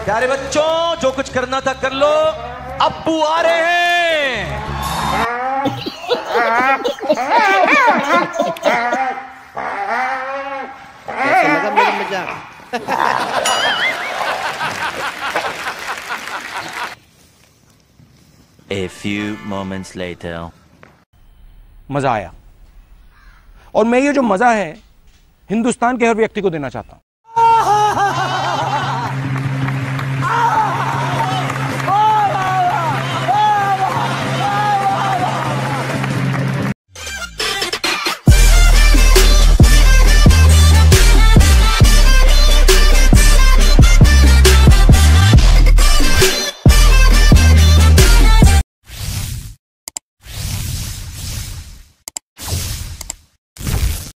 प्यारे बच्चों, जो कुछ करना था कर लो, अब्बू आ रहे हैं। कैसा लगा मेरा मजाक? A few moments later. मजा आया, और मैं ये जो मजा है हिंदुस्तान के हर व्यक्ति को देना चाहता हूं।